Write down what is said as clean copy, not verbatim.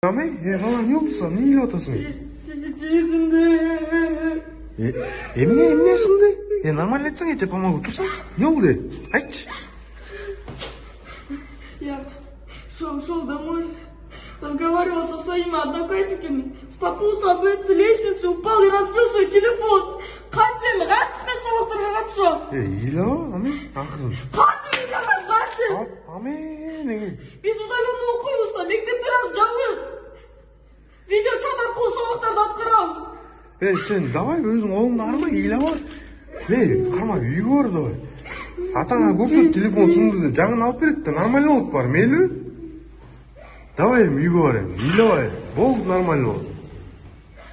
Amay, balам не oldu sana? Ne ile otasın? Yüzümde. Emine şimdi? Normal etsen ete помогу. Otursan. Ne oldu? Ayt. Я шел домой, разговаривал со своими одноклассниками, споткнулся об эту лестницу, упал и разбил свой телефон. Қайтпен сабақтарға қатысам. İyi amay, ақырын. Қайтпен. Amay, неге? Біз удаленно оқимыз да, мектептер аз жабық. Видеочат арқылы сабақтарды атқарамыз. Sen давай өзің оңды арма, ила бар. Қарма, үйге бар давай. Атаңа көрсет телефон сынды деп, жаңын алып береді де, нормально болып бар, мейлі? Давай үйге бар, ила бар, болды нормально болды.